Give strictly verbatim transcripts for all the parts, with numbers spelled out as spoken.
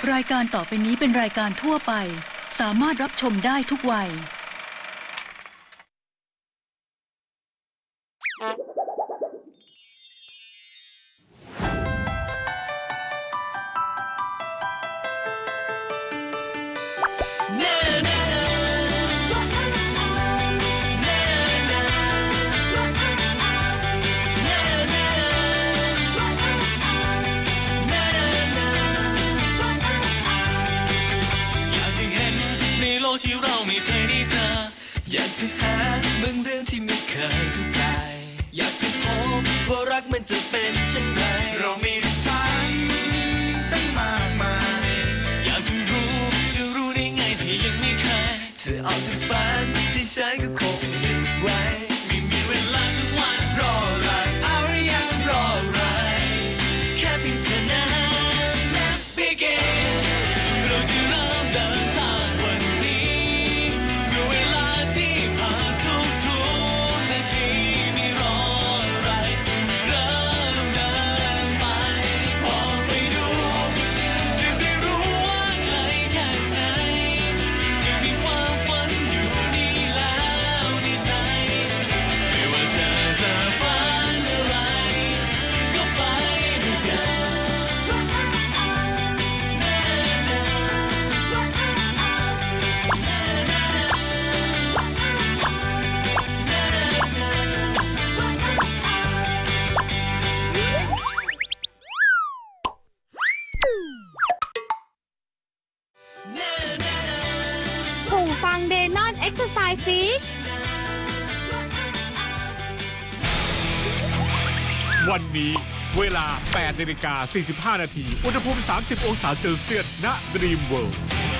รายการต่อไปนี้เป็นรายการทั่วไปสามารถรับชมได้ทุกวัยที่เราไม่เคยได้เจออยากจะหาบางเรื่องที่ไม่เคยเข้าใจอยากจะพบว่ารักมันจะเป็นเช่นไรเรามีฝันตั้งมากมายอยากจะรู้จะรู้ได้ไงที่ยังไม่เคยเธอเอาแต่ฝันที่ฉันก็คงไม่ไหวไม่มีเวลาสักวันรออะไรเอาหรือยังรออะไรแค่เพียงเธอนั้น Let's begin เราจะเริ่มเดินทางวันฟังเดนอนเอ็กซ์ไซส์ฟีวันนี้เวลา แปดนาฬิกาสี่สิบห้า นาทีอุณหภูมิ สามสิบ องศาเซลเซียส ณ Dream World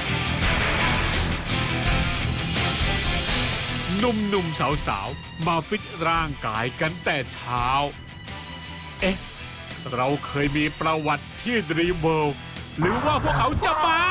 หนุ่มๆสาวๆมาฟิตร่างกายกันแต่เช้าเอ๊ะเราเคยมีประวัติที่ Dream World หรือว่าพวกเขาจะมา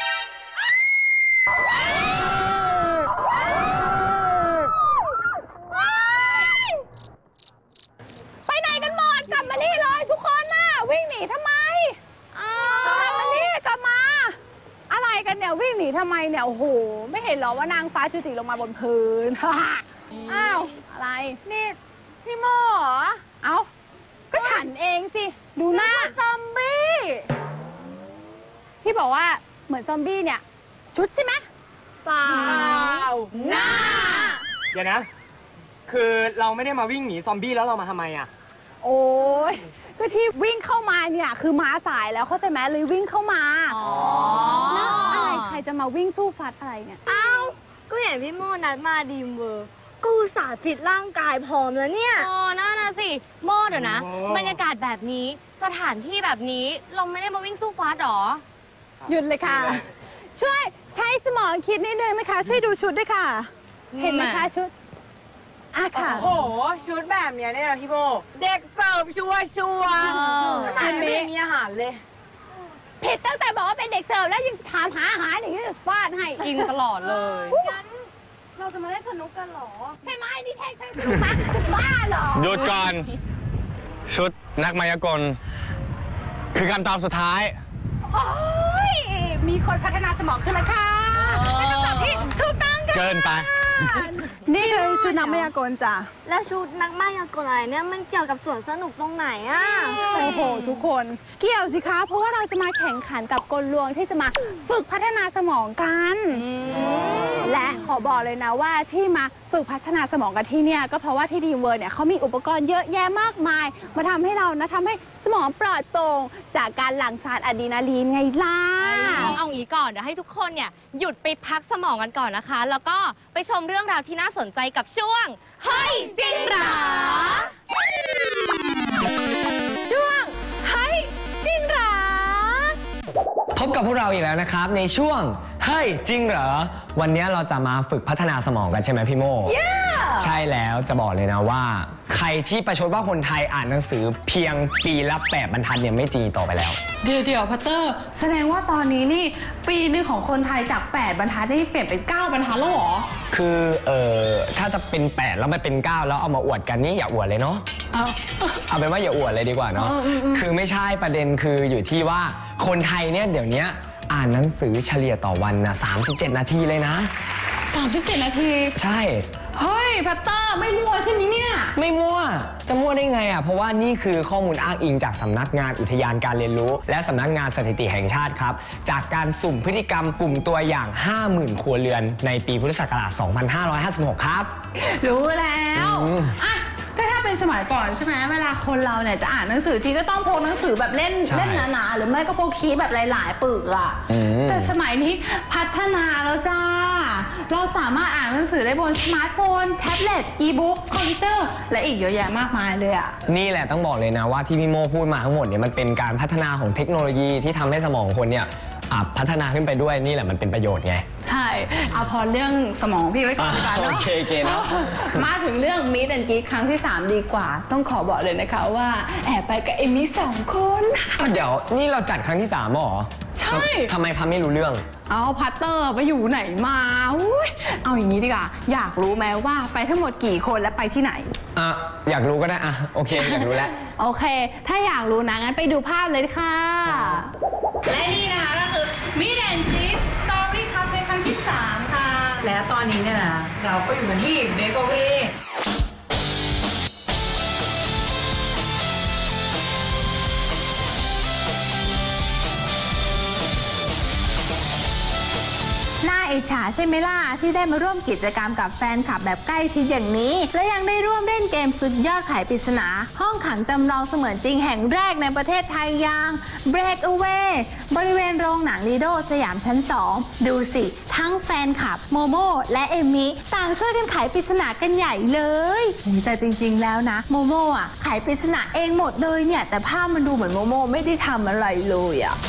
วิ่งหนีทำไมอ้าวมานี่กลับมาอะไรกันเนี่ยวิ่งหนีทำไมเนี่ยโอ้โหไม่เห็นหรอว่านางฟ้าจุติลงมาบนพื้นอ้าวอะไรนี่พี่โมเหรอเอ้าก็ฉันเองสิดูหน้าซอมบี้ที่บอกว่าเหมือนซอมบี้เนี่ยชุดใช่ไหมเปล่าหน้าเดี๋ยวนะคือเราไม่ได้มาวิ่งหนีซอมบี้แล้วเรามาทำไมอ่ะโอ้ยก็ที่วิ่งเข้ามาเนี่ยคือม้าสายแล้วเข้าใจไหมเลยวิ่งเข้ามาแล้วอะไรใครจะมาวิ่งสู้ฟัดอะไรเนี่ยอ้าวก็เห็นพี่โมนัดมาดีมเวอร์กูสาธิตร่างกายพร้อมแล้วเนี่ยอ๋อน่าน่ะสิโมเดี๋ยวนะบรรยากาศแบบนี้สถานที่แบบนี้เราไม่ได้มาวิ่งสู้ฟัดหรอหยุดเลยค่ะช่วยใช้สมองคิดนิดนึงนะคะช่วยดูชุดด้วยค่ะเห็นไหมคะชุดอ่ะค่ะโอ้โหชุดแบบนี้เนี่ยพี่โบเด็กเสิร์ฟชัวชัวอันนี้มีอาหารเลยผิดตั้งแต่บอกว่าเป็นเด็กเสิร์ฟแล้วยังถามหาอาหารอย่างนี้จะฟาดให้กินตลอดเลยงั้นเราจะมาเล่นสนุกกันหรอใช่ไหมนี่แท่งสนุกมากบ้าหรอหยุดก่อนชุดนักมายากลคือคำตอบสุดท้ายโอ้ยมีคนพัฒนาสมองขึ้นแล้วค่ะเป็นคำตอบที่ถูกต้องค่ะเกินไปนี่คือชุดนักมายากลจ้ะแล้วชุดนักมายากลอะไรเนี่ยมันเกี่ยวกับสวนสนุกตรงไหนอ่ะโอ้โหทุกคนเกี่ยวสิคะเพราะว่าเราจะมาแข่งขันกับกลลวงที่จะมาฝึกพัฒนาสมองกันและขอบอกเลยนะว่าที่มาฝึกพัฒนาสมองกันที่เนี่ยก็เพราะว่าที่ดีมเวิร์เนี่ยเขามีอุปกรณ์เยอะแยะมากมายมาทำให้เรานะทำให้สมองปลอดโปร่งจากการหลั่งสารอะดรีนาลีนไงล่ะเอางี้ก่อนเดี๋ยวให้ทุกคนเนี่ยหยุดไปพักสมองกันก่อนนะคะแล้วก็ไปชมเรื่องราวที่น่าสนใจกับช่วงเฮ้ยจริงเหรอช่วงเฮ้ยจริงเหรอพบกับพวกเราอีกแล้วนะครับในช่วงเฮ้ยจริงเหรอวันนี้เราจะมาฝึกพัฒนาสมองกันใช่ไหมพี่โม yeah. ใช่แล้วจะบอกเลยนะว่าใครที่ประชดว่าคนไทยอ่านหนังสือเพียงปีละแปดบรรทัดเนี่ยไม่จริงต่อไปแล้วเดี๋ยวเดี๋ยวพัตเตอร์แสดงว่าตอนนี้นี่ปีนึงของคนไทยจากแปดบรรทัดนี่เปลี่ยนเป็นเก้าบรรทัดแล้วหรอคือเอ่อถ้าจะเป็นแปดแล้วไม่เป็นเก้าแล้วเอามาอวดกันนี่อย่าอวดเลยเนาะเอาเอาเป็นว่าอย่าอวดเลยดีกว่าเนาะคือไม่ใช่ประเด็นคืออยู่ที่ว่าคนไทยเนี่ยเดี๋ยวนี้อ่านหนังสือเฉลี่ยต่อวันนะสามสิบเจ็ดนาทีเลยนะสามสิบเจ็ดนาทีใช่เฮ้ยพัตเตอร์ไม่มั่วใช่ไหมเนี่ยไม่มั่วจะมั่วได้ไงอ่ะเพราะว่านี่คือข้อมูลอ้างอิงจากสำนักงานอุทยานการเรียนรู้และสำนักงานสถิติแห่งชาติครับจากการสุ่มพฤติกรรมกลุ่มตัวอย่าง ห้าหมื่น ครัวเรือนในปีพุทธศักราช สองพันห้าร้อยห้าสิบหก ครับรู้แล้วอ่ะก็ถ้าเป็นสมัยก่อนใช่ไหมเวลาคนเราเนี่ยจะอ่านหนังสือทีก็ต้องพกหนังสือแบบเล่นเล่นหนาๆหรือไม่ก็พกคีย์แบบหลายๆปึกอะแต่สมัยนี้พัฒนาแล้วจ้าเราสามารถอ่านหนังสือได้บนสมาร์ทโฟนแท็บเล็ตอีบุ๊กคอมพิวเตอร์และอีกเยอะแยะมากมายเลยอะนี่แหละต้องบอกเลยนะว่าที่พี่โมพูดมาทั้งหมดเนี่ยมันเป็นการพัฒนาของเทคโนโลยีที่ทำให้สมองคนเนี่ยพัฒนาขึ้นไปด้วยนี่แหละมันเป็นประโยชน์ไงใช่เอาพอเรื่องสมองพี่ไว้ก่อนดีกว่าเนาะโอเคเกนะมาถึงเรื่อง Meet and Greet ครั้งที่สามดีกว่าต้องขอบอกเลยนะคะว่าแอบไปกับเอมี่สองคนเดี๋ยวนี่เราจัดครั้งที่สามหรอใช่ทำไมพัมไม่รู้เรื่องเอาพัตเตอร์ไปอยู่ไหนมาอุ้ยเอาอย่างนี้ดีกว่าอยากรู้ไหมว่าไปทั้งหมดกี่คนและไปที่ไหนอ่ะอยากรู้ก็ได้อ่ะโอเคอยากรู้แล้วโอเคถ้าอยากรู้นะงั้นไปดูภาพเลยค่ะและนี่นะคะก็คือ Meet and Greet Story Cup ในครั้งที่สามค่ะแล้วตอนนี้เนี่ยนะเราก็อยู่กันที่เบเกอรี่น่าอิจฉาใช่ไหมล่ะที่ได้มาร่วมกิจกรรมกับแฟนคลับแบบใกล้ชิดอย่างนี้และยังได้ร่วมเล่นเกมสุดยอดไขปริศนาห้องขังจำลองเสมือนจริงแห่งแรกในประเทศไทยอย่าง Breakaway บริเวณโรงหนังลีโดสยามชั้นสองดูสิทั้งแฟนคลับโมโมและเอมมี่ต่างช่วยกันไขปริศนากันใหญ่เลยแต่จริงๆแล้วนะโมโมอ่ะไขปริศนาเองหมดเลยเนี่ยแต่ภาพมันดูเหมือนโมโมไม่ได้ทำอะไรเลยอ่ะ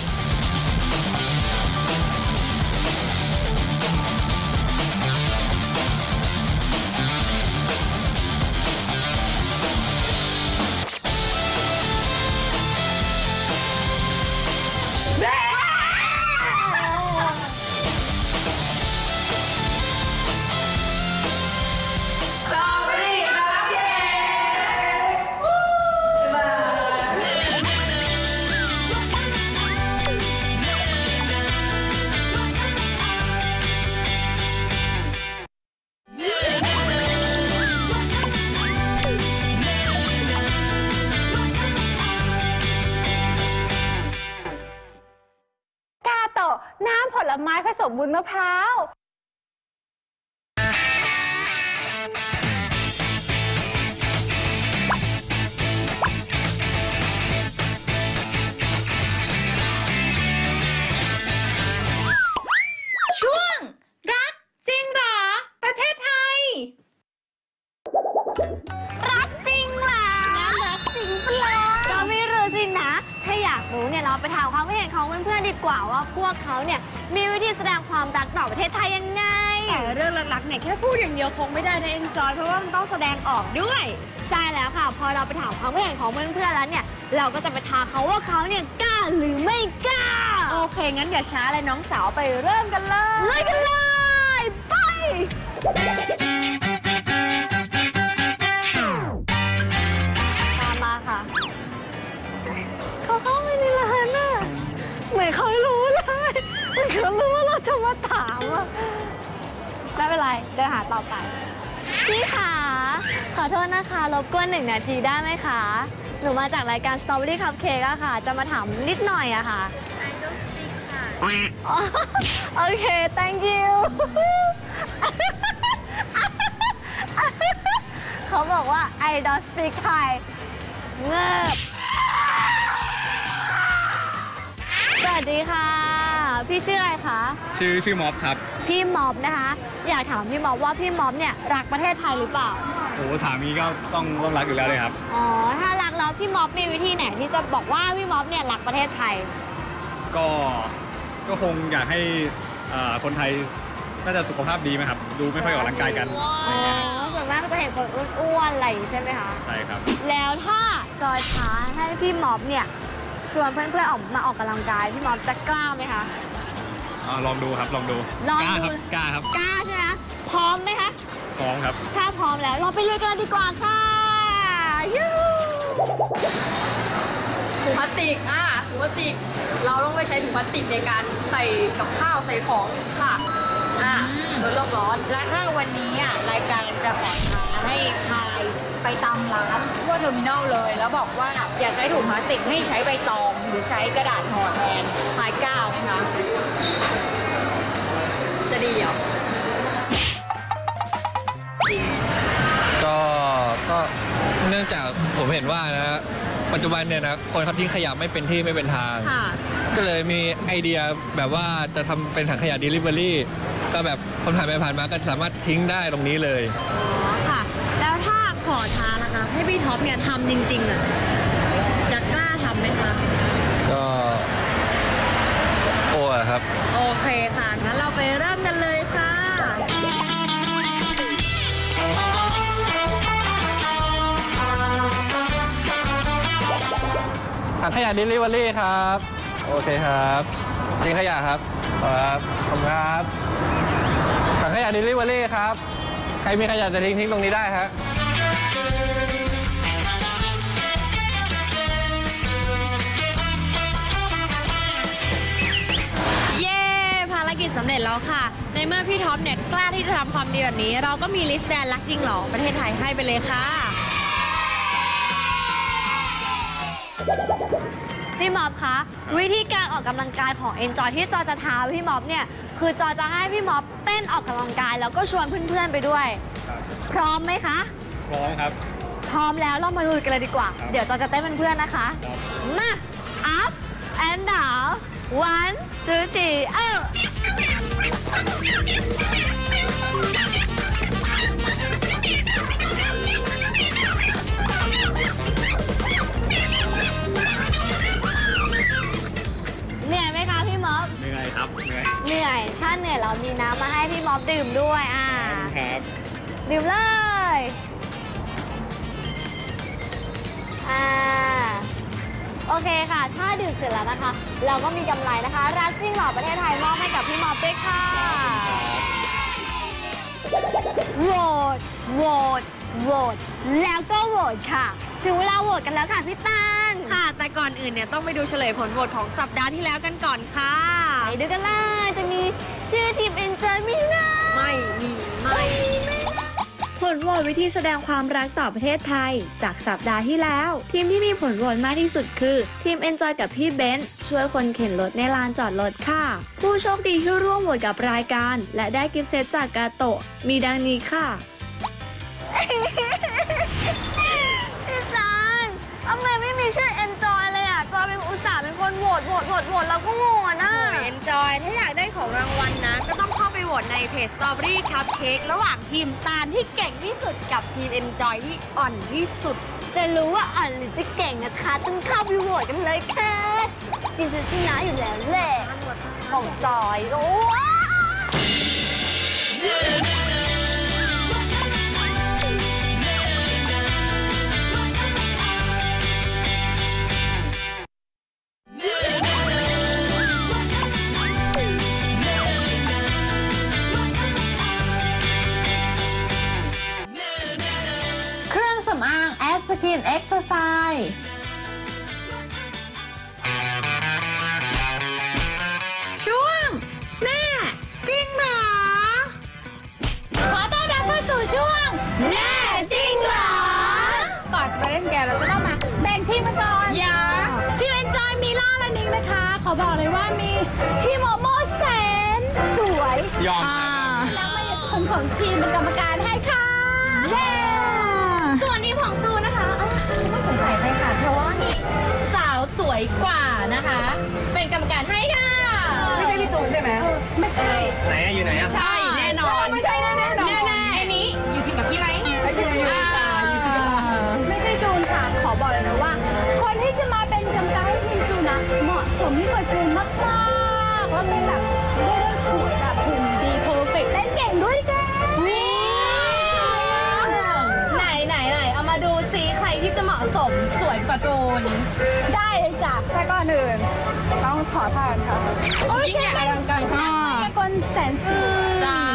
น้ำผลไม้ผสมวุ้นมะพร้าวช่วงรักจริงเหรอประเทศไทยรักจริงเหรอรักจริงเปล่าก็ไม่รู้สินะถ้าอยากรู้เนี่ยเราไปถามความเห็นของเพื่อนๆดีกว่าว่าพวกเขาเนี่ยมีวิธีแสดงความรักต่อประเทศไทยยังไงแต่เรื่องรักๆเนี่ยแค่พูดอย่างเดียวคงไม่ได้นะเอ็นจอยเพราะว่ามันต้องแสดงออกด้วยใช่แล้วค่ะพอเราไปถามความเห็นของเพื่อนๆแล้วเนี่ยเราก็จะไปท้าเขาว่าเขาเนี่ยกล้าหรือไม่กล้าโอเคงั้นอย่าช้าเลยน้องสาวไปเริ่มกันเลยเลยกันเลยไปตามมาค่ะเขาเข้าไปในร้านน่ะเหมือนเขารู้เลยเหมือนเขารู้ว่าเราจะมาถามอ่ะไม่เป็นไรเดินหาต่อไปพี่ขาขอโทษนะคะรบกวนหนึ่งนาทีได้ไหมคะหนูมาจากรายการ Strawberry Cupcake อะค่ะจะมาถามนิดหน่อยอะค่ะโอเค thank you เขาบอกว่า I don't speak Thai เงิบสวัสดีค่ะพี่ชื่ออะไรคะชื่อชื่อม็อบครับพี่ม็อบนะคะอยากถามพี่ม็อบว่าพี่ม็อบเนี่ยรักประเทศไทยหรือเปล่าโอ้ถามนี้ก็ต้องต้องรักอยู่แล้วเลยครับอ๋อถ้ารักแล้วพี่ม็อบมีวิธีไหนที่จะบอกว่าพี่ม็อบเนี่ยรักประเทศไทยก็ก็คงอยากให้คนไทยน่าจะสุขภาพดีไหมครับดูไม่ค่อยออกกำลังกายกันอ๋อส่วนมากก็จะเห็นคนอ้วนๆอะไรใช่ไหมคะใช่ครับแล้วถ้าจอยท้าให้พี่ม็อบเนี่ยชวนเพื่อนๆออกมาออกกำลังกายพี่ม็อบจะกล้าไหมคะอ๋อลองดูครับลองดูลองดูกล้าครับกล้าใช่ไหมพร้อมไหมคะพร้อมครับถ้าพร้อมแล้วเราไปเรียนกันดีกว่าค่ะยูถุงพลาสติกอ่ะถุงพลาสติกเราต้องไปใช้ถุงพลาสติกในการใส่กับข้าวใส่ของค่ะอ่ะลดโลกร้อนและถ้าวันนี้อ่ะรายการจะขอท้าให้พายไปตามร้านทั่วเทอร์มินอลเลยแล้วบอกว่าอยากใช้ถุงพลาสติกให้ใช้ใบตองหรือใช้กระดาษห่อแทนพายก้าวไหมคะจะดีเหรอก็ก็เนื่องจากผมเห็นว่านะปัจจุบันเนี่ยนะคนเขาทิ้งขยะไม่เป็นที่ไม่เป็นทางก็เลยมีไอเดียแบบว่าจะทำเป็นถังขยะ Delivery ก็แบบคนผ่านไปผ่านมาก็สามารถทิ้งได้ตรงนี้เลยอ๋อค่ะแล้วถ้าขอท้านะคะให้พี่ท็อปเนี่ยทำจริงๆอ่ะจะกล้าทำไหมคะก็โอ้ครับโอเคค่ะงั้นเราไปเริ่มกันเลยค่ะถังขยะ Delivery ครับโอเคครับจริงขยะครับครับขอบคุณครับถังขยะ Delivery ครับใครมีขยะจะทิ้งทิ้งตรงนี้ได้ฮะเย้ภารกิจสำเร็จแล้วค่ะในเมื่อพี่ท็อปเนี่ยกล้าที่จะทำความดีแบบนี้เราก็มีลิสต์แบนรักจริงหรอประเทศไทยให้ไปเลยค่ะพี่ม็อบคะวิธีการออกกำลังกายของ Enjoy ที่จอจะท้าพี่ม็อบเนี่ยคือจอจะให้พี่ม็อบเต้นออกกำลังกายแล้วก็ชวนเพื่อนๆไปด้วยพร้อมไหมคะพร้อมครับพร้อมแล้วเรามาลุยกันเลยดีกว่าเดี๋ยวจอจะเต้นเป็นเพื่อนนะคะมา up and down one two three เออเหนื่อยไหมคะพี่ม็อบเหนื่อยครับเหนื่อยเหนื่อยถ้าเหนื่อยเรามีน้ำมาให้พี่ม็อบดื่มด้วยอ่าครับดื่มเลยอ่าโอเคค่ะถ้าดื่มเสร็จแล้วนะคะเราก็มีกำไรนะคะรักจริงหล่อประเทศไทยมอบให้กับพี่ม็อบด้วยค่ะโหวตโหวตโหวตแล้วก็โหวตค่ะถึงเวลาโหวตกันแล้วค่ะพี่ตาลค่ะแต่ก่อนอื่นเนี่ยต้องไปดูเฉลยผลโหวตของสัปดาห์ที่แล้วกันก่อนค่ะไปดูกันเลยจะมีชื่อทีม Enjoy ไหมนะไม่มีไม่ผลโหวตวิธีแสดงความรักต่อประเทศไทยจากสัปดาห์ที่แล้วทีมที่มีผลโหวตมากที่สุดคือทีม Enjoy กับพี่เบนซ์ช่วยคนเข็นรถในลานจอดรถค่ะผู้โชคดีที่ร่วมโหวตกับรายการและได้กิฟต์เซตจากกาโตะมีดังนี้ค่ะพี่ซานทำไมไม่มีชื่อ Enjoy เลยอ่ะจอยเป็นอุตส่าห์เป็นคนโหวตโหวตโหวตโหวตเราก็โหวตนะ Enjoy ถ้าอยากได้ของรางวัลนะก็ต้องเข้าไปโหวตในเพจ Strawberry Cupcake ระหว่างทีมตาลที่เก่งที่สุดกับทีม Enjoy ที่อ่อนที่สุดจะรู้ว่าอ่อนหรือจะเก่งนะคะต้องเข้าไปโหวตกันเลยค่ะทีมจะชนะอยู่แล้วแหละของจอยโอ้สกินเอ็กซ์ไซส์ช่วงแม่จริงเหรอขอต้อนรับเข้าสู่ช่วงแม่จริงเหรอก่อนจะไปเล่นเกมเราจะต้องมาแบ่งทีมกันก่อนอย่าทีม Enjoy มีล่าและนิงนะคะขอบอกเลยว่ามีพี่โมโมแสนสวยยอมแล้วมาเป็นคนของทีมเป็นกรรมการให้ค่ะส่วนนี้ของจูนะคะไม่สงสัยเลยค่ะเพราะว่ามีสาวสวยกว่านะคะเป็นกรรมการให้ค่ะไม่ใช่พี่จูนใช่ไหมไม่ใช่ไหนอยู่ไหนใช่แน่นอนไม่ใช่แน่นอนแน่ๆไอ้นี้อยู่ทีมกับพี่ไหมไม่ใช่ไม่ใช่จูนค่ะขอบอกเลยนะว่าคนที่จะมาเป็นกรรมการให้ทีมจูนนะเหมาะสมที่กับจูนมากๆแล้วเป็นแบบเล่นสวยแบบหุ่นดีเพอร์เฟกต์เล่นเก่งด้วยกันไหนไหนไหนเอามาดูซิใครที่จะเหมาะสมสวยกว่าจูนได้เลยจ้ะแต่ก่อนอื่นต้องขอทานค่ะยิ่งใหญ่อลังการค่ะคนแสนซื่อจ้า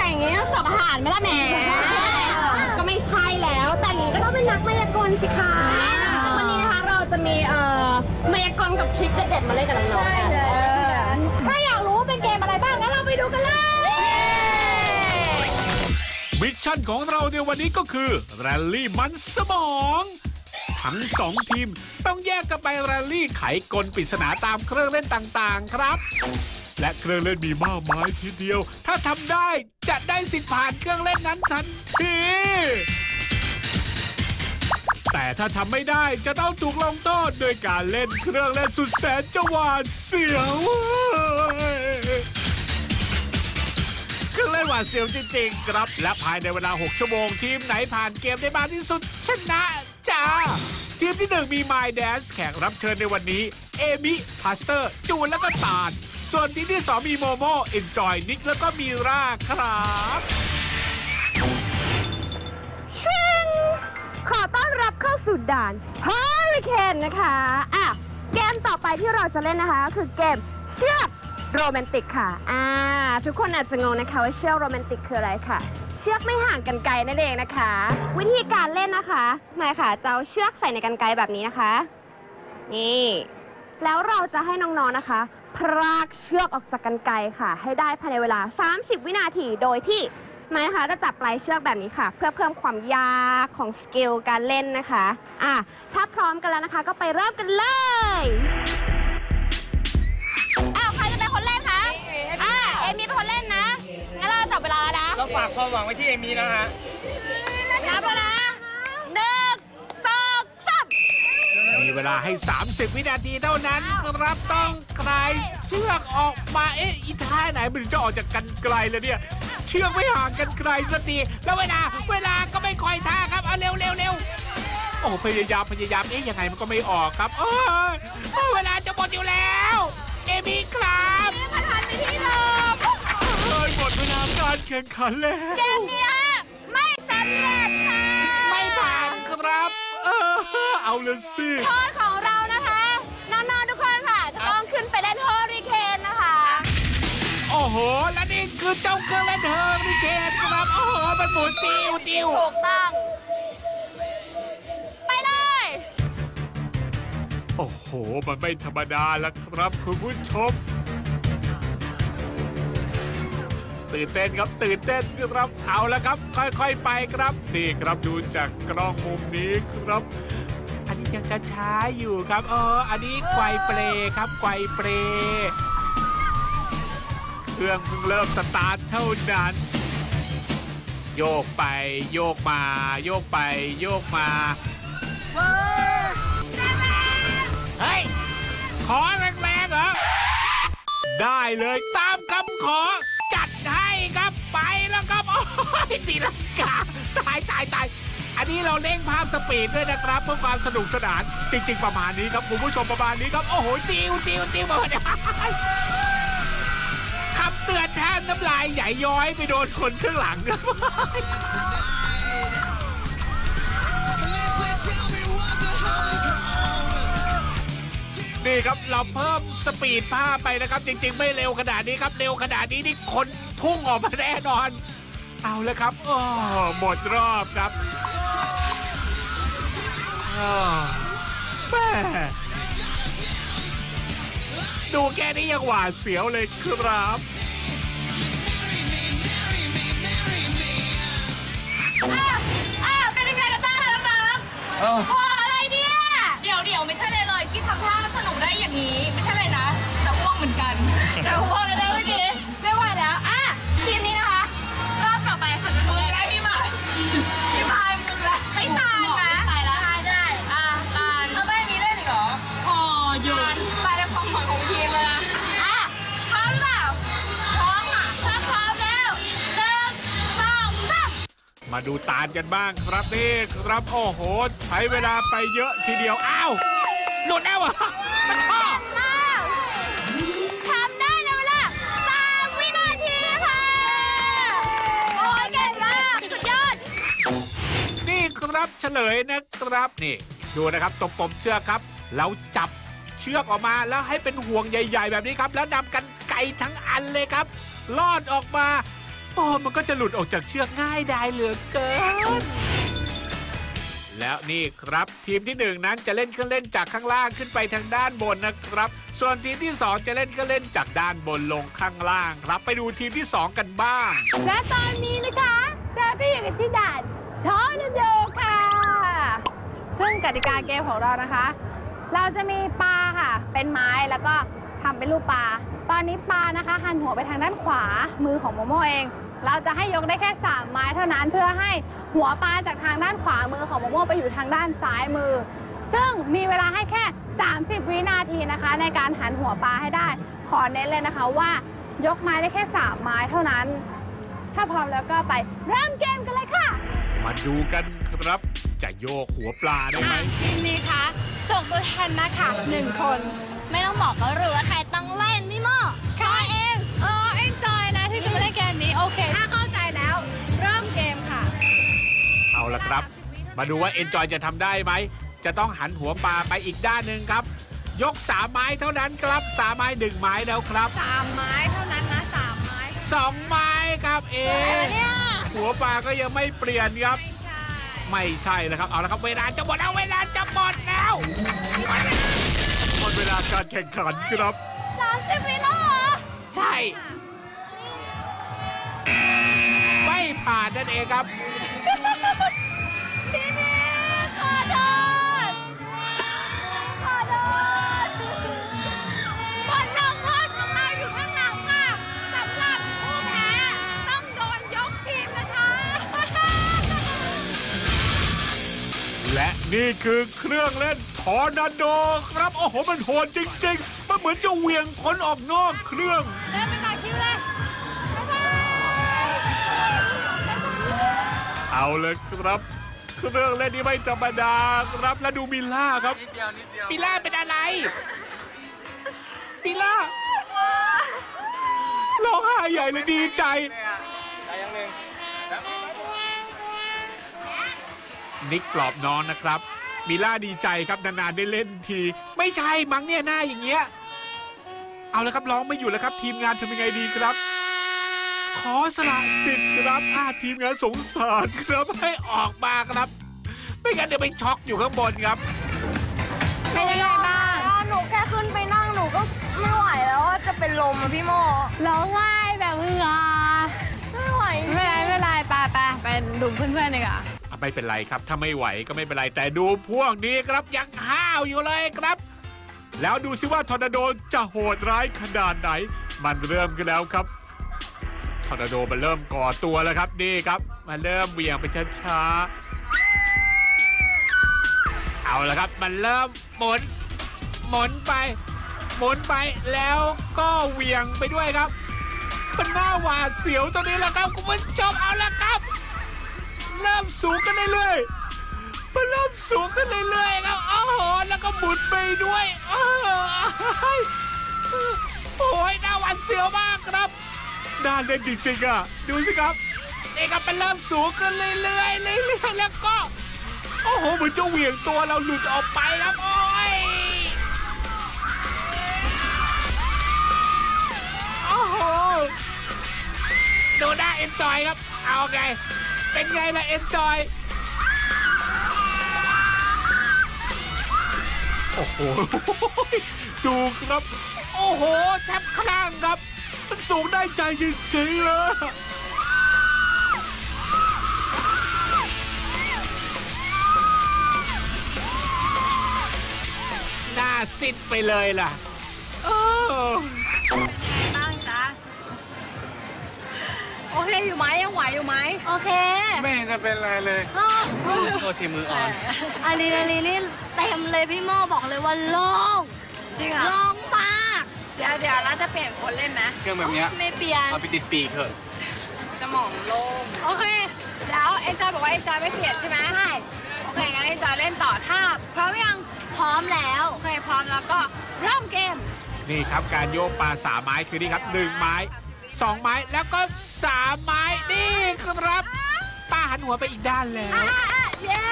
แต่งอย่างนี้สอบอาหารไหมล่ะแหมก็ไม่ใช่แล้วแต่นี้ก็ต้องเป็นนักมายากลสิคะวันนี้นะคะเราจะมีเอ่อมายากลกับทริคเด็ดๆมาเล่นกับน้องๆกันถ้าอยากรู้ว่าเป็นเกมอะไรบ้างงั้นเราไปดูกันเลยมิชชั่นของเราในวันนี้ก็คือแรลลี่มันสมองทั้งสองทีมต้องแยกกันไปแรลลี่ไขกลปริศนาตามเครื่องเล่นต่างๆครับและเครื่องเล่นมีมากมายทีเดียวถ้าทำได้จะได้สิทธิ์ผ่านเครื่องเล่นนั้นทันทีแต่ถ้าทำไม่ได้จะต้องถูกลงโทษโดยการเล่นเครื่องเล่นสุดแสนจะหวาดเสียวเครื่องเล่นหวาดเสียวจริงๆครับและภายในเวลาหกชั่วโมงทีมไหนผ่านเกมได้มากที่สุดชนะจ้าทีมที่หนึ่งมี My Dance แขกรับเชิญในวันนี้เอมิพาสเตอร์จูนและก็ตาลส่วนทีมที่สองมีโมโมเอนจอยนิกแล้วก็มีร่าครับชิงขอต้อนรับเข้าสู่ด่านฮอริเคนนะคะอ่ะเกมต่อไปที่เราจะเล่นนะคะคือเกมเชือกโรแมนติกค่ะอ่าทุกคนอาจจะงงนะคะว่าเชือกโรแมนติกคืออะไรค่ะเชือกไม่ห่างกันไกลนั่นเองนะคะวิธีการเล่นนะคะมาค่ะจะเอาเชือกใส่ในกันไกลแบบนี้นะคะนี่แล้วเราจะให้น้องๆนะคะพรากเชือกออกจากกันไกลค่ะให้ได้ภายในเวลาสามสิบวินาทีโดยที่ไม้นะคะจะจับปลายเชือกแบบนี้ค่ะเพื่อเพิ่มความยากของสกิลการเล่นนะคะอ่ะถ้าพร้อมกันแล้วนะคะก็ไปเริ่มกันเลยอ้าวใครจะเป็นคนเล่นคะอ่าเอมี่เป็นคนเล่นนะงั้นเราจับเวลาแล้วนะเราฝากความหวังไว้ที่เอมี่นะฮะนับแล้วนะหนึ่งสองสามมีเวลาให้สามสิบวินาทีเท่านั้นครับต้องคลายเชือกออกมาเอ๊ะอีท่าไหนมันจะออกจากกันไกลแล้วเนี่ยเชือกไม่ห่างกันไกลสักทีแล้วเวลาเวลาก็ไม่ค่อยท่าครับเอาเร็วเร็วเร็วโอ้พยายามพยายามเอ๊ะยังไงมันก็ไม่ออกครับเออเวลาจะหมดอยู่แล้วเอมี่ครับประธานไปที่เดิมเฮ้ยหมดเวลาการแข่งขันแล้วเกมนี้ไม่สำเร็จค่ะไม่ผ่านครับเออเอาเลยสิโทษของเรานะคะน้องๆทุกคนค่ะจะต้องขึ้นไปเล่นเฮอริเคนนะคะโอ้โหและนี่คือเจ้าเครื่องเล่นเฮอริเคนครับโอ้โหมันหมุนติ้วติ้วถูกต้องไปเลยโอ้โหมันไม่ธรรมดาแล้วครับคุณผู้ชมตื่นเต้นครับตื่นเต้นครับเอาละครับค่อยๆไปครับนี่ครับดูจากกล้องมุมนี้ครับอันนี้ยังช้าๆอยู่ครับอ๋ออันนี้ไกวเปลครับไกวเปลเครื่องเพิ่งเริ่มสตาร์ทเท่านั้นโยกไปโยกมาโยกไปโยกมาเฮ้ยขอแรงๆเหรอได้เลยตามคำขอจัดให้ครับไปแล้วครับโอ้ยตีลังกาตายตายตายอันนี้เราเล่งภาพสปีดด้วยนะครับเพื่อความสนุกสนานจริงๆประมาณนี้ครับคุณผู้ชมประมาณนี้ครับโอ้โหจิ้วจิ้วจิ้วมาเนี่ยคำเตือนแทนน้ำลายใหญ่ย้อยไปโดนคนข้างหลังครับนี่ครับเราเพิ่มสปีดภาพไปนะครับจริงๆไม่เร็วขนาดนี้ครับเร็วขนาดนี้นี่คนพุ่งออกมาแน่นอนเอาเลยครับโอ้หมดรอบครับแม่ดูแค่นี้ยังหวาดเสียวเลยครับอ้าวเป็นยังไงกันบ้างน้องๆโอ้อะไรเนี่ยเดี๋ยวเดี๋ยวไม่ใช่เลยเลยที่ทำท่าสนุกได้อย่างนี้ไม่ใช่เลยนะจะอ้วกเหมือนกันจะอ้วกเลยนะเมื่อกี้ไม่ไหวแล้วอ่ะทีมนี้นะคะรอบต่อไปค่ะจะดูอะไรพี่มาพี่มามึงละให้ตาลนะตายแล้วตายได้อ่ะตาลเอาไปนี้เล่นอีกเหรอพอหยุดไปได้ความหมายของทีมเลยนะอ่ะพร้อมหรือเปล่าพร้อมอ่ะถ้าพร้อมแล้วหนึ่งสองสามมาดูตาลกันบ้างครับนี่ครับโอ้โหใช้เวลาไปเยอะทีเดียวอ้าวหลุดแล้วอ่ะมันท่อทำได้ในเวลาสามวินาทีค่ะโอ้ยเก่งมากสุดยอดนี่ครับเฉลยนะครับนี่ดูนะครับตรงปมเชือกครับเราจับเชือกออกมาแล้วให้เป็นห่วงใหญ่ๆแบบนี้ครับแล้วนำกันไกทั้งอันเลยครับลอดออกมาโอ้มันก็จะหลุดออกจากเชือกง่ายได้เหลือเกินแล้วนี่ครับทีมที่หนึ่งนั้นจะเล่นเครื่องเล่นจากข้างล่างขึ้นไปทางด้านบนนะครับส่วนทีมที่สองจะเล่นเครื่องเล่นจากด้านบนลงข้างล่างครับไปดูทีมที่สองกันบ้างและตอนนี้นะคะเราก็อยู่กันที่ด่านทอร์นาโดค่ะซึ่งกติกาเกมของเรานะคะเราจะมีปลาค่ะเป็นไม้แล้วก็ทำเป็นรูปปลาตอนนี้ปลานะคะหันหัวไปทางด้านขวามือของโมโม่เองเราจะให้ยกได้แค่สามไม้เท่านั้นเพื่อให้หัวปลาจากทางด้านขวามือของโมโม่ไปอยู่ทางด้านซ้ายมือซึ่งมีเวลาให้แค่สามสิบวินาทีนะคะในการหันหัวปลาให้ได้ขอเน้นเลยนะคะว่ายกไม้ได้แค่สามไม้เท่านั้นถ้าพร้อมแล้วก็ไปเริ่มเกมกันเลยค่ะมาดูกันครับจะโยกหัวปลาได้ไหมทีมนี้คะส่งตัวแทนมาค่ะหนึ่งคนไม่ต้องบอกก็รู้ว่าใครต้องเล่นพี่โม่ข้าเองเออเอ็นจอยนะที่จะมาเล่นเกมนี้โอเคถ้าเข้าใจแล้วเริ่มเกมค่ะเอาละครับมาดูว่าเอ็นจอยจะทำได้ไหมจะต้องหันหัวปลาไปอีกด้านหนึ่งครับยกสามไม้เท่านั้นครับสามไม้หนึ่งไม้แล้วครับสามไม้เท่านั้นนะสามไม้สองไม้ครับเองหัวปลาก็ยังไม่เปลี่ยนครับไม่ใช่แล้วครับเอาละครับเวลาจะหมดแล้วเวลาจะหมดแล้วหมดเวลาการแข่งขันครับสามสิบวิแล้วเหรอใช่ไม่ผ่านนั่นเองครับพี่นี่ขอโทษขอโทษบทลงโทษของเราอยู่ข้างหลังค่ะสำหรับผู้แพ้ต้องโดนยกทีมนะคะและนี่คือเครื่องเล่นทอร์นาโดครับโอ้โหมันโหดจริงๆมันเหมือนจะเหวี่ยงคนออกนอกเครื่องเล่นไปต่อคิวเลยเอาเลยครับเครื่องเล่นนี้ไม่ธรรมดาครับและดูมิล่าครับมิล่าเป็นอะไรมิล่าร้องไห้ใหญ่เลยดีใจนิกปลอบน้องนะครับมิล่าดีใจครับนานๆได้เล่นทีไม่ใช่มั้งเนี่ยหน้าอย่างเงี้ยเอาละครับร้องไม่อยู่แล้วครับทีมงานทำยังไงดีครับขอสละสิทธิ์ครับอาทีมงานสงสารครับให้ออกมาครับไม่งั้นเดี๋ยวไปช็อกอยู่ข้างบนครับเป็นยังไงบ้างหนูแค่ขึ้นไปนั่งหนูก็ไม่ไหวแล้วจะเป็นลมอะพี่โมร้องไห้แบบเหือไม่ไหวไม่เป็นไรไม่เป็นไรไปไปเป็นดูเพื่อนๆดีกว่าไม่เป็นไรครับถ้าไม่ไหวก็ไม่เป็นไรแต่ดูพวกนี้ครับยังห้าวอยู่เลยครับแล้วดูซิว่าทอร์นาโดจะโหดร้ายขนาดไหนมันเริ่มกันแล้วครับทอร์นาโดมันเริ่มก่อตัวแล้วครับนี่ครับมันเริ่มเหวี่ยงไปช้าๆเอาละครับมันเริ่มหมุนหมุนไปหมุนไปแล้วก็เหวี่ยงไปด้วยครับมันน่าหวาดเสียวตรงนี้แหละครับคุณผู้ชมเอาละครับเริ่มสูงกันเรื่อยๆมันเริ่มสูงกันเรื่อยๆครับโอ้โหแล้วก็หมุนไปด้วยโอ้โหน่าหวาดเสียวมากครับน่าเล่นจริงๆอ่ะดูสิครับนี่ครับมันเริ่มสูงกันเรื่อยๆเรื่อยๆแล้วก็โอ้โหเหมือนจะเหวี่ยงตัวเราหลุดออกไปครับโอ้ยโอ้โหดูน่าเอ็นจอยครับเอาไงเป็นไงล่ะเอ็นจอยโอ้โหดูครับโอ้โหแทบคลั่งครับมันสูงได้ใจจริงๆเลยหน้าซิดไปเลยล่ะเออบ้างจ๊ะโอเคอยู่ไหมยังไหวอยู่ไหมโอเคไม่เห็นจะเป็นอะไรเลยโทษทีมืออ่อนอะลีนาลีนี่เต็มเลยพี่โม่บอกเลยว่าโล่งจริงเหรอโล่งมากเดี๋ยวเดี๋ยวเราจะเปลี่ยนคนเล่นไหมเครื่องแบบนี้ไม่เปลี่ยนเอาไปติดปีกเถอะสมองโล่งโอเคแล้วเอ็นจอยบอกว่าเอ็นจอยไม่เปลี่ยนใช่ไหมใช่โอเคงั้นเอ็นจอยเล่นต่อถ้าพร้อมยังพร้อมแล้วโอเคพร้อมแล้วก็เริ่มเกมนี่ครับการโยกปลาสามไม้คือนี่ครับหนึ่งไม้สองไม้แล้วก็สามไม้นี่ครับป้าหันหัวไปอีกด้านแล้วเย้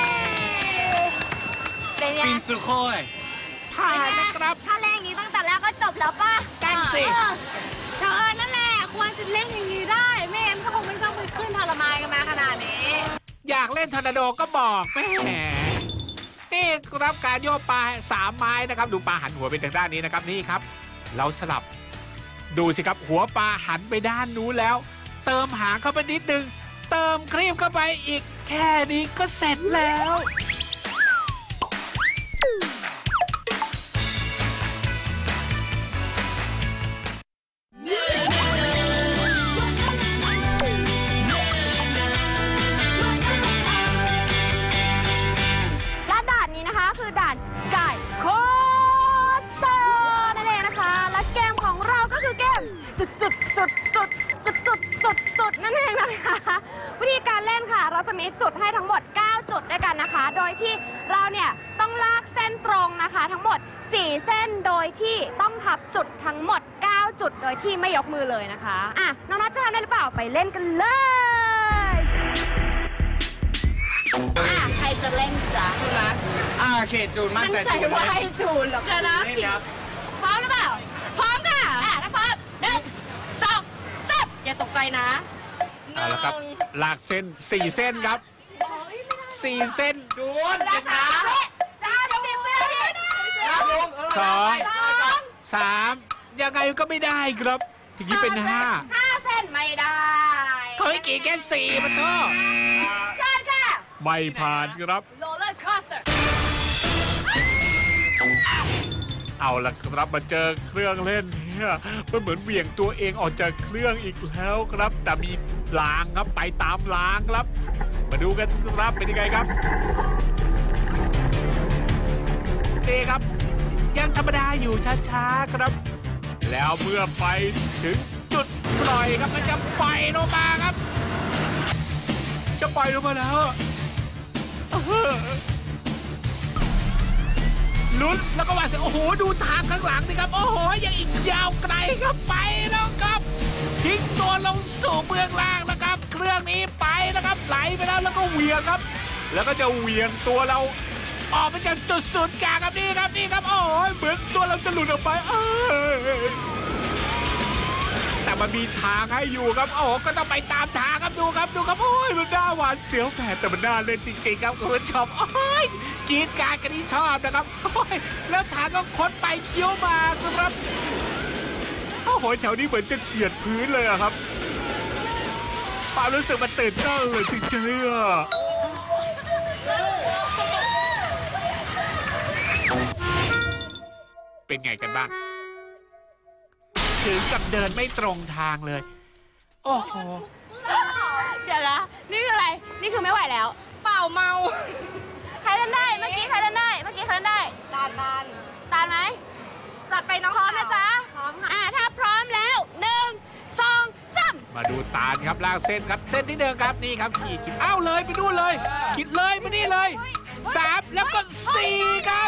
ปินสุโคยผ่านนะครับถ้าเล่นอย่างนี้ตั้งแต่แรกก็จบแล้วป่ะกันสิเธอนั่นแหละควรจะเล่นอย่างนี้ได้ไม่งั้นมายกันมาขนาดนี้อยากเล่นทอร์นาโดก็บอกแหมนี่ครับการโยกปลาสามไม้นะครับดูปลาหันหัวไปทางด้านนี้นะครับนี่ครับเราสลับดูสิครับหัวปลาหันไปด้านนู้นแล้วเติมหางเข้าไปนิดนึงเติมครีมเข้าไปอีกแค่นี้ก็เสร็จแล้วและด่านนี้นะคะคือด่านไก่โคสเตอร์นั่นเองนะคะและเกมของเราก็คือเกมจุดจุดจุดจุดจุดจุดจุดจุดนั่นเองนะคะวิธีการเล่นค่ะเราจะมีจุดให้ทั้งหมดเก้าจุดด้วยกันนะคะโดยที่เราเนี่ยต้องลากเส้นตรงนะคะทั้งหมดสี่เส้นโดยที่ต้องทับจุดทั้งหมดเก้าจุดโดยที่ไม่ยกมือเลยนะคะอ่ะน้องนัทจะทำได้หรือเปล่าไปเล่นกันเลยอ่ะใครจะเล่นจ้ะจูนนะอ่าโอเคจูนมั่นใจจูนว่าให้จูนหรอกนะพร้อมหรือเปล่าพร้อมค่ะอ่ะถ้าพร้อมหนึ่งสองสามอย่าตกใจนะเอาละครับลากเส้นสี่เส้นครับสี่เส้นดูนจะช้าสองสามยังไงก็ไม่ได้ครับทีนี้เป็นห้าห้าเส้นไม่ได้เขาให้กี่แค่สี่มันก็ใช่ค่ะไม่ผ่านครับโรลเลอร์คอสเตอร์เอาละครับมาเจอเครื่องเล่นเนี่ยมันเหมือนเหวี่ยงตัวเองออกจากเครื่องอีกแล้วครับแต่มีรางครับไปตามรางครับมาดูกันครับเป็นยังไงครับนี่ครับยังธรรมดาอยู่ช้าๆครับแล้วเมื่อไปถึงจุดปล่อยครับมันจะปล่อยลงมาครับจะปล่อยลงมาแล้วลุ้นแล้วก็ว่าโอ้โหดูทางข้างหลังนี่ครับโอ้โหยังอีกยาวไกลครับไปแล้วครับทิ้งตัวลงสู่เบื้องล่างนะครับเครื่องนี้ไปนะครับไหลไปแล้วแล้วก็เหวี่ยงครับแล้วก็จะเหวี่ยงตัวเราออกมาจากจุดศูนย์กลางครับนี่ครับนี่ครับโอ้ยเหมือนตัวเราจะหลุดออกไปแต่มันมีทางให้อยู่ครับโอ้ก็ต้องไปตามทางครับดูครับดูครับโอ้ยมันน่าหวาดเสียวแผลแต่มันน่าเล่นจริงๆครับคุณผู้ชมโอ้ยกรี๊ดกรารกันที่ชอบนะครับโอ้ยแล้วทางก็ค้นไปเคี้ยวมาครับโอ้โหแถวนี้เหมือนจะเฉียดพื้นเลยครับความรู้สึกมันตื่นเต้นเลยจริงๆอ่ะเป็นไงกันบ้างถึงกับเดินไม่ตรงทางเลยโอ้โหเดี๋ยวนะนี่คืออะไรนี่คือไม่ไหวแล้วเปล่าเมาใครเล่นได้เมื่อกี้ใครเล่นได้เมื่อกี้ใครเล่นได้ตาลตาลตาลไหมจัดไปน้องพร้อมนะจ๊ะพร้อมค่ะอ่าถ้าพร้อมแล้วหนึ่งสองสามมาดูตาลครับลากเส้นครับเส้นที่เดิมครับนี่ครับขี่คิดอ้าวเลยไปดูเลยคิดเลยมานี่เลยสามแล้วก็สี่ครับ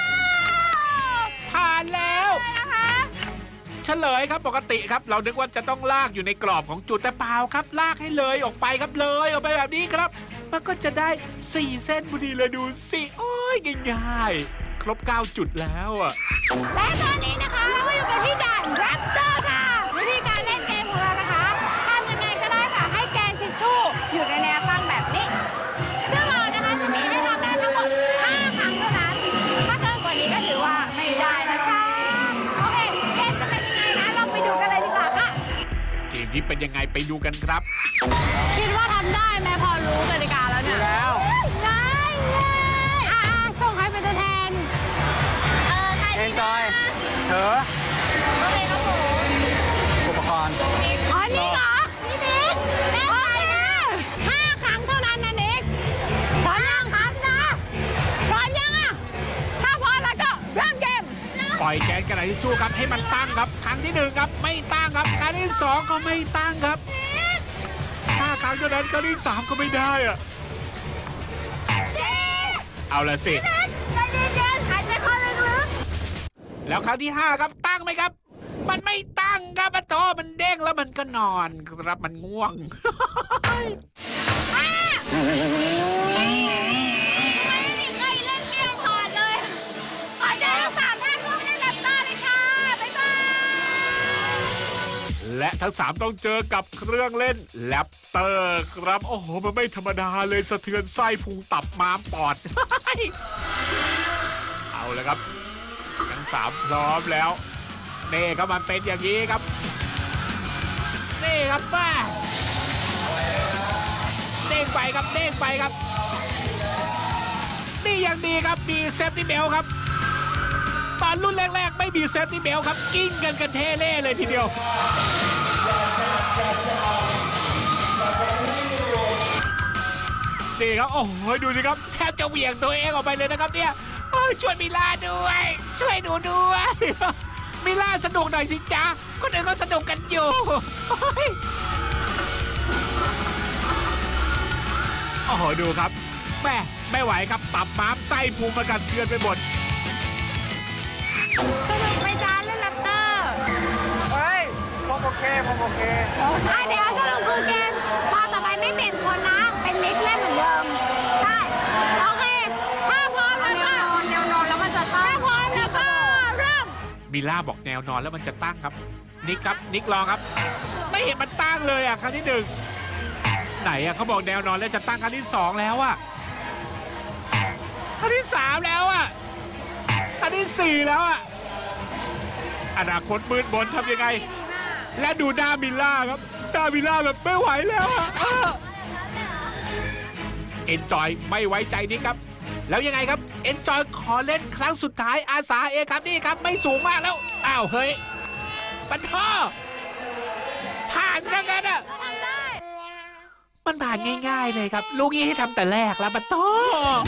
ผ่านแล้วเฉลยครับปกติครับเรานึกว่าจะต้องลากอยู่ในกรอบของจุดแต่เปล่าครับลากให้เลยออกไปครับเลยออกไปแบบนี้ครับมันก็จะได้สี่เส้นพอดีเลยดูสิโอ้ยง่ายๆครบเก้าจุดแล้วอ่ะและตอนนี้นะคะเราก็อยู่กันที่ด่านแรปเตอร์ค่ะวิธีการเล่นเกมของเรานะคะทำยังไงก็ได้ค่ะให้แกนทิชชู่อยู่ในแนวตั้งแบบนี้ซึ่งเรานะคะจะมีให้ทำได้ทั้งหมดห้าครั้งเท่านั้นถ้าเกินกว่านี้ก็ถือว่าไม่ได้นะคะโอเคเกมจะเป็นยังไงนะเราไปดูกันเลยดีกว่าค่ะเกมนี้เป็นยังไงไปดูกันครับคิดว่าทำได้ไหมพอรู้กติกาแล้วเนี่ยแล้วได้เลยอ่าส่งให้เป็นตัวแทนเออใครเอ็นจอยเธอโอเคครับผมอุปกรณ์อ๋อนี่เหรอนี่นิกเล่นไปนะห้าครั้งเท่านั้นนะนิกพร้อมยังครับนะพร้อมยังอ่ะถ้าพร้อมแล้วก็เริ่มเกมปล่อยแกนกระดาษทิชชู่ครับให้มันตั้งครับครั้งที่หนึ่งครับไม่ตั้งครับครั้งที่สองก็ไม่ตั้งครับห้าครั้งเท่านั้นครั้งที่สามก็ไม่ได้อ่ะเอาละสิแล้วครั้งที่ห้าครับตั้งไหมครับมันไม่ตั้งครับมันโตมันเด้งแล้วมันก็นอนครับมันง่วงและทั้งสามต้องเจอกับเครื่องเล่นแรปเตอร์ครับโอ้โหมันไม่ธรรมดาเลยสะเทือนไส้พุงตับม้ามปอด เอาเลยครับทั้งสามพร้อมแล้วนี่ครับมันเป็นอย่างนี้ครับนี่ครับแม่เด้งไปครับเด้งไปครับนี่ยังดีครับมีเซฟตี้เบลครับตอนรุ่นแรกๆไม่มีเซฟตี้เบลครับกิ้งกันกันเทเล่เลยทีเดียวนี่ครับโอ้โหดูสิครับแทบจะเหวี่ยงตัวเองออกไปเลยนะครับเนี่ยช่วยมิล่าด้วยช่วยหนูด้วยมิล่าสนุกหน่อยสิจ๊ะคนอื่นก็สนุกกันอยู่โอ้โหดูครับแม่ไม่ไหวครับตับม้ามไส้พุงมากันเทือนไปหมดสนุกไหมจ๊ะเล่นแรปเตอร์เฮ้ยผมโอเคผมโอเคอ่ะเดี๋ยวสรุปคือเกมตอนต่อไปไม่เปลี่ยนคนนะเป็นนิกเล่นเหมือนเดิมใช่โอเคถ้าพร้อมแล้วก็แนวนอนแล้วมันจะตั้งถ้าพร้อมแล้วก็เริ่มมิล่าบอกแนวนอนแล้วมันจะตั้งครับนิกครับนิกลองครับไม่เห็นมันตั้งเลยอ่ะครั้งที่หนึ่งไหนอ่ะเขาบอกแนวนอนแล้วจะตั้งครั้งที่สองแล้วอ่ะครั้งที่สามแล้วอ่ะครั้งที่สี่แล้วอ่ะอนาคตมืดบนทำยังไงและดูหน้ามิล่าครับหน้ามิล่าแบบไม่ไหวแล้วอ่ะเอ็นจอยไม่ไว้ใจนี่ครับแล้วยังไงครับเอ็นจอยขอเล่นครั้งสุดท้ายอาสาเองครับนี่ครับไม่สูงมากแล้วอ้าวเฮ้ยปันท่อผ่านซะงั้นอ่ะมันผ่านง่ายๆเลยครับลูกนี้ให้ทำแต่แรกแล้วปันท่อ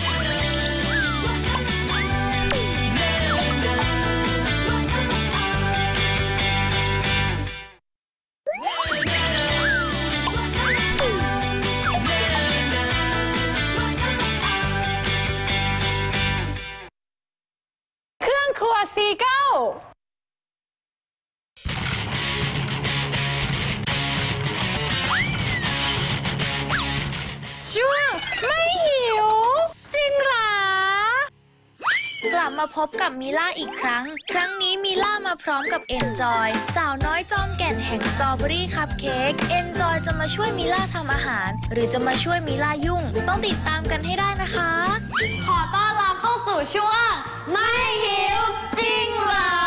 ครัวซีเก้าช่วงไม่หิวจริงเหรอกลับมาพบกับมิล่าอีกครั้งครั้งนี้มิล่ามาพร้อมกับเอ็นจอยสาวน้อยจอมแก่นแห่งสตรอเบอรี่คัพเค้กเอ็นจอยจะมาช่วยมิล่าทำอาหารหรือจะมาช่วยมิล่ายุ่งต้องติดตามกันให้ได้นะคะขอต้อนรับเข้าสู่ช่วงไม่หิวจริงเหรอ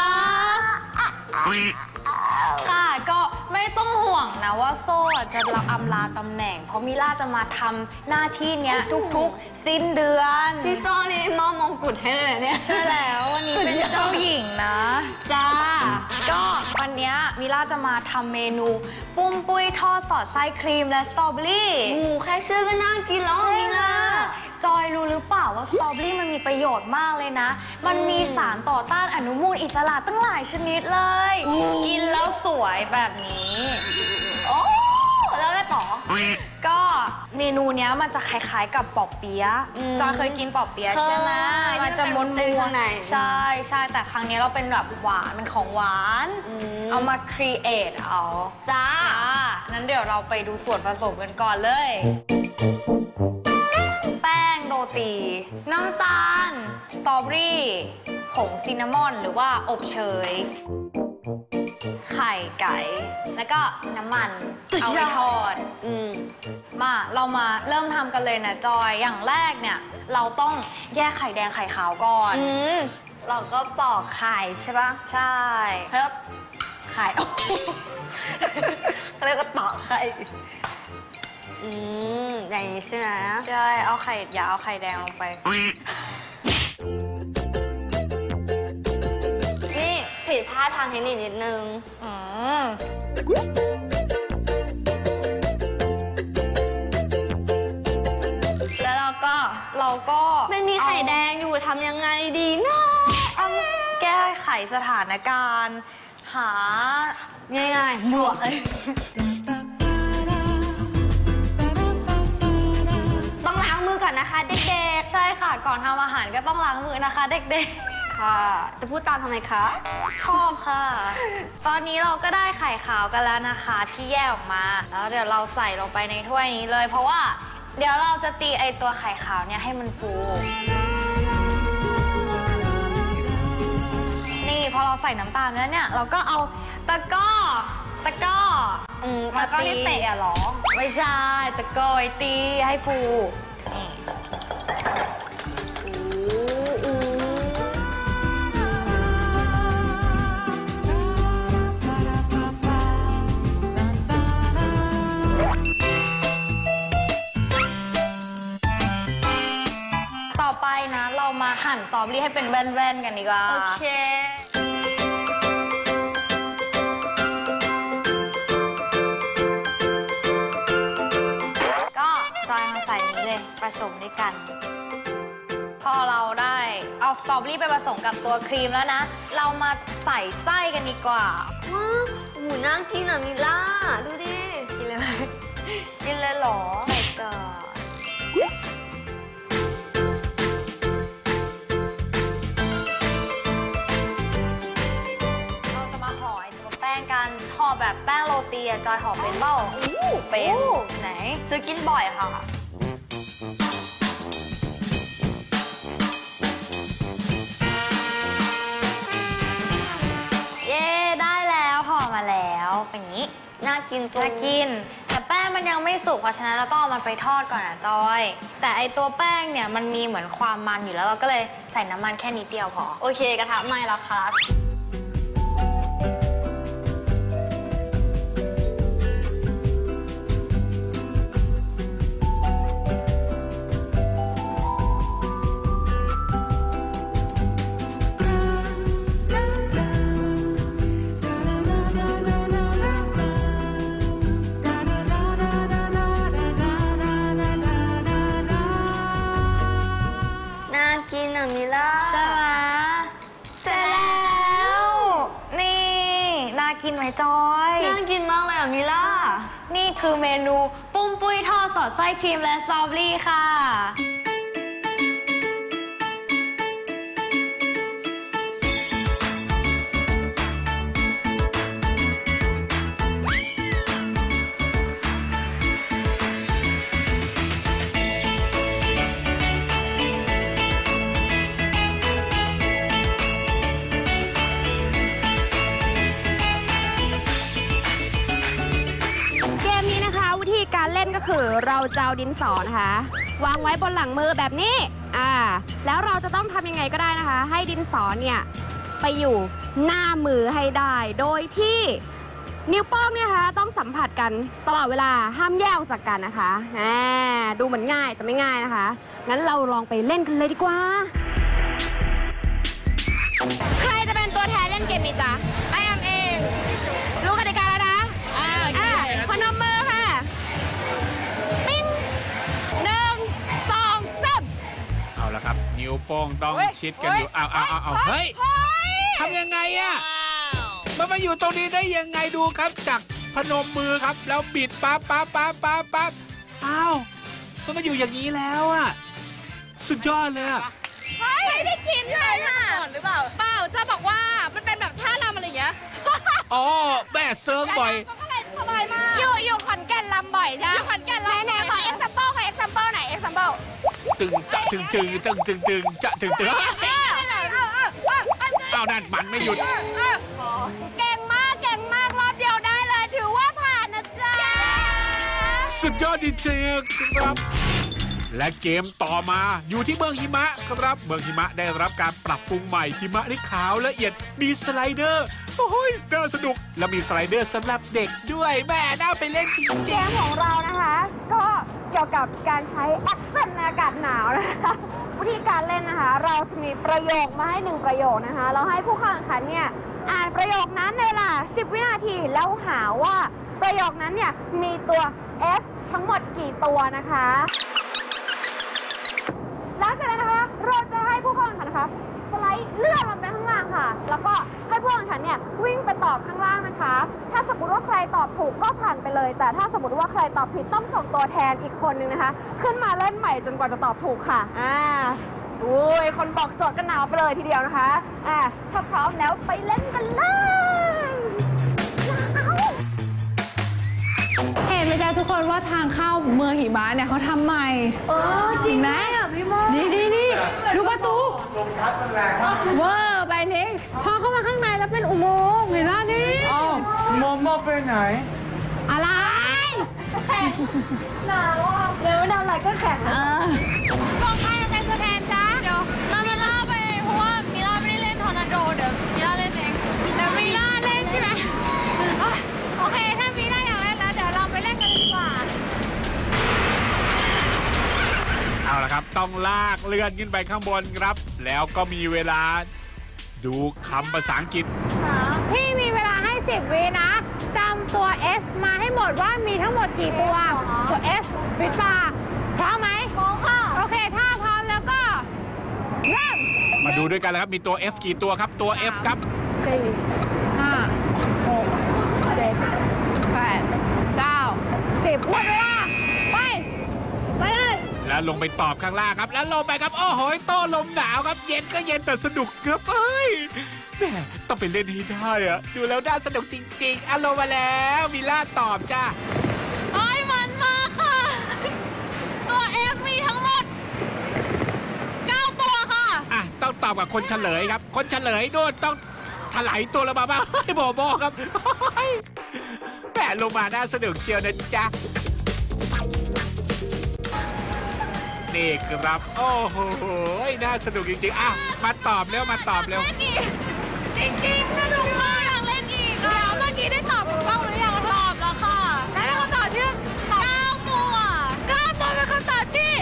ค่ะก็ไม่ต้องห่วงนะว่าโซ่จะรับอำลาตำแหน่งเพราะมิล่าจะมาทำหน้าที่เนี้ยทุกๆสิ้นเดือนพี่โซ่นี่มอบมงกุฎให้เลยเนี่ยใช่แล้ววันนี้เป็นเจ้าหญิงนะจ้าก็วันนี้มิล่าจะมาทำเมนูปุ้มปุ้ยทอดสอดไส้ครีมและสตรอเบอรี่โอ้แค่ชื่อก็น่ากินแล้วมิล่าจอยรู้หรือเปล่าว่าสตรอเบอรี่มันมีประโยชน์มากเลยนะมันมีสารต่อต้านอนุมูลอิสระตั้งหลายชนิดเลยกินแล้วสวยแบบนี้โอ้แล้วก็ต่อก็เมนูเนี้ยมันจะคล้ายๆกับปอเปี๊ยะจอยเคยกินปอเปี๊ยะใช่ไหมมันจะม้วนๆใช่ใช่แต่ครั้งนี้เราเป็นแบบหวานเป็นของหวานเอามาครีเอทเอาจ้านั้นเดี๋ยวเราไปดูส่วนผสมกันก่อนเลยแป้งโรตีน้ำตาลสตรอเบอรี่ผงซินนามอนหรือว่าอบเชยไข่ไก่แล้วก็น้ำมันเอาไปทอดอืมมาเรามาเริ่มทำกันเลยนะจอยอย่างแรกเนี่ยเราต้องแยกไข่แดงไข่ขาวก่อนอืมเราก็ปอกไข่ใช่ปะใช่แล้วไข่แล้วก็ตอกไข่อืมอย่างนี้ใช่ไหมใช่เอาไข่อย่าเอาไข่แดงลงไปนี่ผิดพลาดทางเทคนิคนิดนึงอืมแล้วเราก็เราก็มันมีไข่แดงอยู่ทำยังไงดีนะเอาแก้ไขสถานการณ์หาง่ายๆบวกเลยต้องล้างมือก่อนนะคะเด็กๆใช่ค่ะก่อนทำอาหารก็ต้องล้างมือนะคะเด็กๆค่ะจะพูดตามทำไมคะชอบค่ะตอนนี้เราก็ได้ไข่ขาวกันแล้วนะคะที่แยกออกมาแล้วเดี๋ยวเราใส่ลงไปในถ้วยนี้เลยเพราะว่าเดี๋ยวเราจะตีไอตัวไข่ขาวเนี่ยให้มันฟูนี่พอเราใส่น้ำตาลแล้วเนี่ยเราก็เอาตะกร้อตะก้ออืมตะก้อที่เตะอะเหรอไม่ใช่ตะก้อไอตีให้ฟูนี่ต่อไปนะเรามาหั่นสตรอเบอรี่ให้เป็นแว่นๆกันดีกว่าโอเคผสมด้วยกันพอเราได้เอาสตรอเบอรี่ไปผสมกับตัวครีมแล้วนะเรามาใส่ไส้กันดีกว่าว้าวหมูน่ากินอ่ะมิล่าดูดิกินเลยไหมกินเลยเหรอใส่ก่อนเราจะมาห่อไอ้ตัวแป้งกันห่อแบบแป้งโรตีจอยห่อเป็นเบ้าเป็นไหนซื้อกินบ่อยค่ะอย่างนี้น่ากินจุงน่ากินแต่แป้งมันยังไม่สุกเพราะฉะนั้นเราต้องเอามันไปทอดก่อนนะจอยแต่ไอตัวแป้งเนี่ยมันมีเหมือนความมันอยู่แล้วเราก็เลยใส่น้ำมันแค่นิดเดียวพอโอเคกระทะไหม้แล้วค่ะกินอ่ะมิล่าใช่ไหมเสร็จแล้วนี่น่ากินไหมจอยน่ากินมากเลยอ่ะมิล่านี่คือเมนูปุ้มปุ้ยทอดสอดไส้ครีมและสตรอเบอรี่ค่ะการเล่นก็คือเราจะเอาดินสอนะคะวางไว้บนหลังมือแบบนี้อ่าแล้วเราจะต้องทำยังไงก็ได้นะคะให้ดินสอเนี่ยไปอยู่หน้ามือให้ได้โดยที่นิ้วโป้งเนี่ยนะคะต้องสัมผัสกันตลอดเวลาห้ามแยกออกจากกันนะคะอ่าดูเหมือนง่ายแต่ไม่ง่ายนะคะงั้นเราลองไปเล่นกันเลยดีกว่าใครจะเป็นตัวแทนเล่นเกมนี้จ๊ะไอแอมเองรู้กติกาแล้วนะอ่าพนมมือค่ะปิ้งหนึ่งสองสามเอาละครับนิ้วโป้งต้องชิดกันอยู่เอาเอาเอาเอาเฮ้ยทำยังไงอะมันมาอยู่ตรงนี้ได้ยังไงดูครับจากพนมมือครับแล้วบิดปั๊บปั๊บปั๊บปั๊บปั๊บอ้าวมันมาอยู่อย่างนี้แล้วอะสุดยอดเลยอะไม่ได้กินเลยค่ะหรือเปล่าเปล่าจะบอกว่ามันเป็นแบบท่ารำอะไรอย่างเงี้ยอ๋อแม่เซิร์ฟบ่อยสบายมากอยู่อยู่ขอนแก่นลำบ่อยนะอยู่ขอนแก่นลำไหนๆขอ example ขอ example ไหน example ตึงจะตึงตึงตึงตึงตึงจะตึงตึงเอานั่นมันไม่หยุดเก่งมากเก่งมากรอบเดียวได้เลยถือว่าผ่านนะจ๊ะสุดยอดจริงๆครับและเกมต่อมาอยู่ที่เมืองหิมะครับเมืองหิมะได้รับการปรับปรุงใหม่หิมะนี่ขาวละเอียดมีสไลเดอร์โอ้ยน่าสนุกและมีสไลเดอร์สำหรับเด็กด้วยแม่น่าไปเล่นจริงๆเกมของเรานะคะก็เกี่ยวกับการใช้แอคเซนต์ในอากาศหนาวนะคะวิธีการเล่นนะคะเราจะมีประโยคมาให้หนึ่งประโยคนะคะเราให้ผู้แข่งขันเนี่ยอ่านประโยคนั้นในเวลาสิบวินาทีแล้วหาว่าประโยคนั้นเนี่ยมีตัว F ทั้งหมดกี่ตัวนะคะแล้วจากนั้นนะคะเราจะให้ผู้แข่งขันนะคะสไลด์เลื่อนลงไปข้างล่างค่ะแล้วก็ให้ผู้แข่งขันเนี่ยวิ่งไปตอบข้างล่างนะคะถ้าสมมติว่าใครตอบถูกก็ผ่านไปเลยแต่ถ้าสมมติว่าใครตอบผิดต้องส่งตัวแทนอีกคนนึงนะคะขึ้นมาเล่นใหม่จนกว่าจะตอบถูกค่ะอ่าโอ้ยคนบอกโจทย์กันหนาวไปเลยทีเดียวนะคะอ่าถ้าพร้อมแล้วไปเล่นกันเลยเห็นไหมจ๊ะทุกคนว่าทางเข้าเมืองหิมะเนี่ยเขาทำใหม่เออจริงไหมพี่โมนี่นี่นี่ดูประตูลมพัดมันแรงเวอร์ไปนี้พอเข้ามาข้างในแล้วเป็นอุโมงค์เห็นไหมนี่อ๋อโมโมไปไหนอะไรแข่งหนาวอ่ะเดี๋ยวไม่ทำอะไรก็แข่งเออบอกใครจะเป็นตัวแทนจ้าเดี๋ยวนามิล่าไปเพราะว่ามิล่าไม่ได้เล่นทอร์นาโดเดี๋ยวมิล่าเล่นเองเดี๋ยวมิล่าเล่นใช่ไหมโอเคถ้ามิล่าอยากเล่นแล้วเดี๋ยวเราไปเล่นกันดีกว่าเอาละครับต้องลากเลื่อนขึ้นไปข้างบนครับแล้วก็มีเวลาดูคำภาษาอังกฤษพี่มีเวลาให้สิบวินะจำตัว F มาให้หมดว่ามีทั้งหมดกี่ตัวตัว F ปิดปากพร้อมไหมพร้อมค่ะโอเคถ้าพร้อมแล้วก็เริ่มมาดูด้วยกันนะครับมีตัว F กี่ตัวครับตัว F ครับสี่ห้าหกเจ็ดแปดเก้าสิบหมดเวลาไปไปเลยแล้วลงไปตอบข้างล่างครับแล้วลงไปครับโอ้โหโต้ลมหนาวครับเย็นก็เย็นแต่สนุกครับเฮ้ยแม่ต้องไปเล่นให้ได้อะดูแล้วน่าสนุกจริงๆอ่ะลงมาแล้วมิล่าตอบจ้าโอ้ยมันมากค่ะตัว F มีทั้งหมดเก้าตัวค่ะอ่ะต้องตอบกับคนเฉลยครับคนเฉลยโน่นต้องถลายตัวลงมาบ้างให้โบโบครับแม่ลงมาน่าสนุกเชียวนะจ๊ะนี่ครับโอ้โหน่าสนุกจริงๆอ่ะมาตอบแล้วมาตอบแล้วจริงๆสนุกมากอยากเล่นอีกเดี๋ยวเมื่อกี้ได้ตอบถูกต้องหรือยังตอบแล้วค่ะและเป็นคำตอบที่เก้าตัวเก้าตัวเป็นคำตอบที่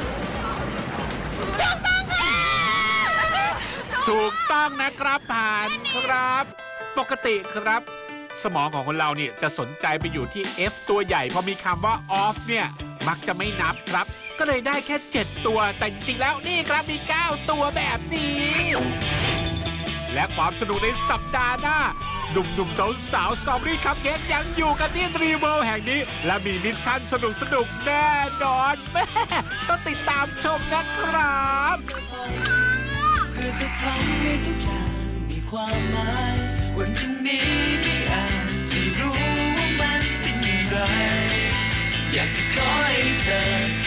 ถูกต้องค่ะถูกต้องนะครับผ่านครับปกติครับสมองของคนเราเนี่ยจะสนใจไปอยู่ที่ F ตัวใหญ่พอมีคำว่า off เนี่ยมักจะไม่นับครับก็เลยได้แค่เจ็ดตัวแต่จริงๆแล้วนี่ครับมีเก้าตัวแบบนี้และความสนุกในสัปดาห์หน้าหนุ่มๆสาวๆซอมบี้คัพเค้กยังอยู่กันที่ดรีมเวิลด์แห่งนี้และมีมิชชั่นสนุกๆแน่นอนแม่ต้องติดตามชมนะครับเพื่อจะทำให้ทุกอย่างมีความหมายวันพรุ่งนี้ไม่อาจจะรู้ว่ามันเป็นอย่างไรอยากจะขอให้เธอ